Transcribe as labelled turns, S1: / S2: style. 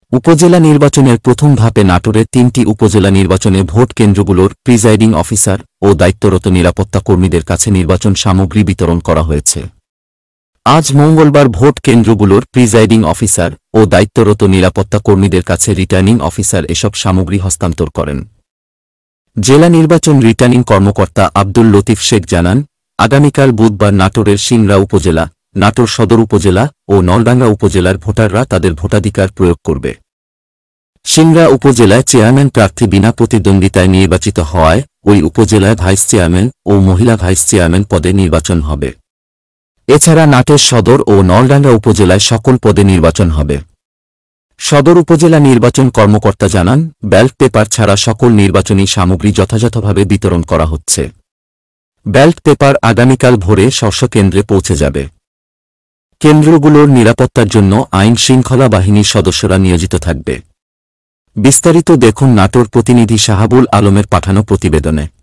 S1: উপজেলা নির্বাচনের প্রথম ধাপে নাটোরের ৩টি উপজেলা নির্বাচনে ভোট কেন্দ্রগুলোর প্রিজাইডিং অফিসার ও দায়িত্বরত নিরাপত্তা কর্মীদের কাছে নির্বাচন সামগ্রী বিতরণ করা হয়েছে। আজ মঙ্গলবার ভোট কেন্দ্রগুলোর প্রিজাইডিং অফিসার ও দায়িত্বরত নিরাপত্তা কর্মীদের কাছে রিটার্নিং অফিসার এসব সামগ্রী হস্তান্তর করেন। জেলা নির্বাচন রিটার্নিং কর্মকর্তা আব্দুল লতিফ শেখ জানান, আগামীকাল বুধবার নাটোরের সিংড়া উপজেলা, নাটোর সদর উপজেলা ও নলডাঙ্গা উপজেলার ভোটাররা তাদের ভোটাধিকার প্রয়োগ করবে। সিংড়া উপজেলায় চেয়ারম্যান প্রার্থী বিনা প্রতিদ্বন্দ্বিতায় নির্বাচিত হওয়ায় ওই উপজেলায় ভাইস চেয়ারম্যান ও মহিলা ভাইস চেয়ারম্যান পদে নির্বাচন হবে। এছাড়া নাটোর সদর ও নলডাঙ্গা উপজেলায় সকল পদে নির্বাচন হবে। সদর উপজেলা নির্বাচন কর্মকর্তা জানান, ব্যালট পেপার ছাড়া সকল নির্বাচনী সামগ্রী যথাযথভাবে বিতরণ করা হচ্ছে। ব্যালট পেপার আগামীকাল ভোরে স্ব কেন্দ্রে পৌঁছে যাবে। কেন্দ্রগুলোর নিরাপত্তার জন্য আইন শৃঙ্খলা বাহিনীর সদস্যরা নিয়োজিত থাকবে। বিস্তারিত দেখুন নাটোর প্রতিনিধি শাহাবুল আলমের পাঠানো প্রতিবেদনে।